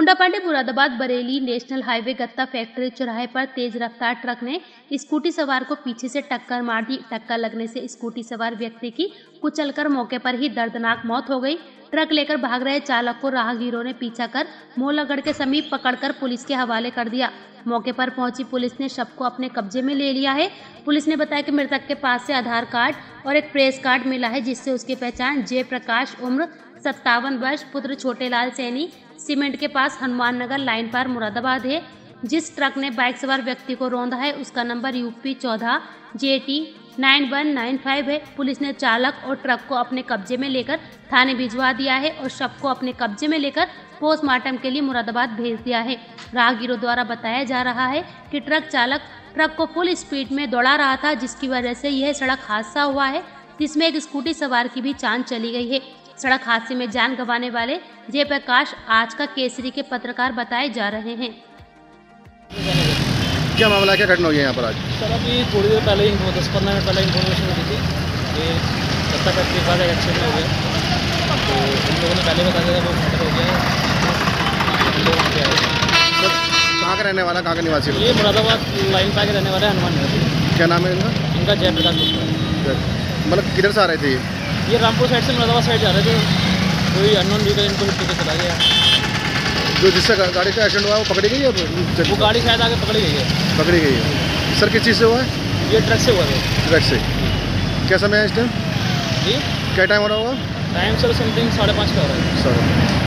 मुंडापांडे Moradabad Bareilly national highway गत्ता factory चौराहे पर तेज रफ्तार ट्रक ने स्कूटी सवार को पीछे से टक्कर मार दी। टक्कर लगने से स्कूटी सवार व्यक्ति की कुचलकर मौके पर ही दर्दनाक मौत हो गई। ट्रक लेकर भाग रहे चालक को राहगीरों ने पीछा कर मोहलगढ़ के समीप पकड़कर पुलिस के हवाले कर दिया। मौके पर पहुंची पुलिस ने शव को अपने कब्जे में ले लिया है। पुलिस ने बताया कि मृतक के पास से आधार कार्ड और एक प्रेस कार्ड मिला है, जिससे उसकी पहचान जयप्रकाश उम्र 57 वर्ष पुत्र छोटेलाल सैनी सीमेंट के पास हनुमान नगर लाइन पर मुरादाबाद है। जिस ट्रक ने बाइक सवार व्यक्ति को रौंदा है उसका नंबर यूपी 14 JT 9195 है। पुलिस ने चालक और ट्रक को अपने कब्जे में लेकर थाने भिजवा दिया है और शव को अपने कब्जे में लेकर पोस्टमार्टम के लिए मुरादाबाद भेज दिया है। राहगीरों द्वारा बताया जा रहा है कि ट्रक चालक ट्रक को फुल स्पीड में दौड़ा रहा था, जिसकी वजह से यह सड़क हादसा हुआ है, जिसमें एक स्कूटी सवार की भी जान चली गई है। सड़क हादसे में जान गंवाने वाले जयप्रकाश आज का केसरी के पत्रकार बताए जा रहे हैं। क्या मामला, क्या घटना हुई है यहाँ पर आज? सर अभी थोड़ी देर पहले 10-15 मिनट पहले इन्फॉर्मेशन मिली थी कि गत्ता फैक्ट्री के पास एक एक्सीडेंट हो गया, तो उन लोगों ने पहले बता दिया वो मर्डर हो गया है। हम लोग वहाँ पे आए। सर कहाँ का रहने वाला, कहाँ का निवासी? ये मुरादाबाद लाइन पे रहने वाले हनुमान नगर। क्या नाम है इनका? इनका जयप्रकाश गुप्ता। मतलब किधर से आ रहे थे ये रामपुर साइड से मुरादाबाद साइड जा रहे थे। कोई अननोन व्हीकल इनको हिट करके चला गया। जो जिससे गाड़ी का एक्सीडेंट हुआ वो पकड़ी गई है? वो गाड़ी शायद आगे पकड़ी गई है। पकड़ी गई है। सर किस चीज़ से हुआ है? ये ट्रक से हुआ है। ट्रक से। क्या समय है इस टाइम? जी क्या टाइम हो रहा होगा? टाइम सर समथिंग 5:30 का हो रहा है। सर